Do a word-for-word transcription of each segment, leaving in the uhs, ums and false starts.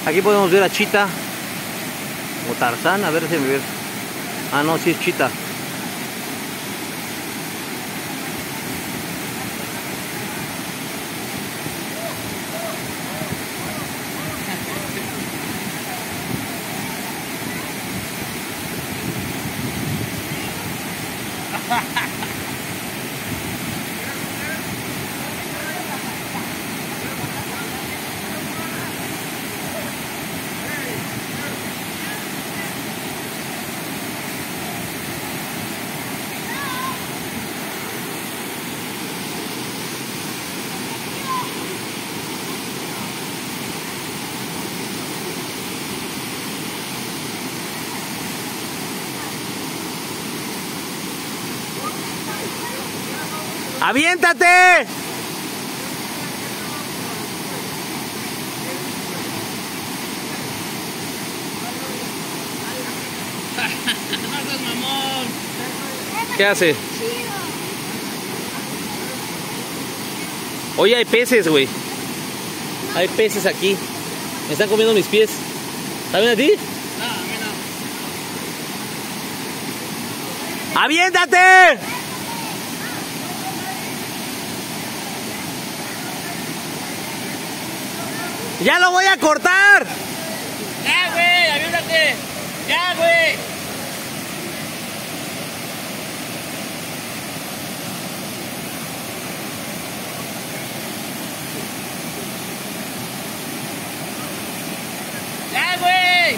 Aquí podemos ver a Chita o Tarzán, a ver si me ve. Ah, no, sí es Chita. ¡Aviéntate! No seas mamón. ¿Qué hace? Oye, hay peces, güey. Hay peces aquí. Me están comiendo mis pies. ¿Saben a ti? No, a mí no. ¡Aviéntate! ¡Ya lo voy a cortar! ¡Ya, güey! ¡Aviéntate! ¡Ya, güey! ¡Ya, güey!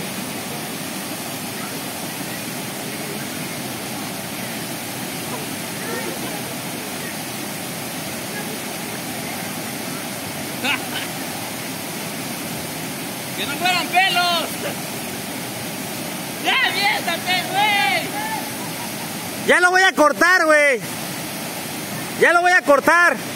¡Que no fueran pelos! ¡Ya, aviéntate, güey! ¡Ya lo voy a cortar, güey! ¡Ya lo voy a cortar!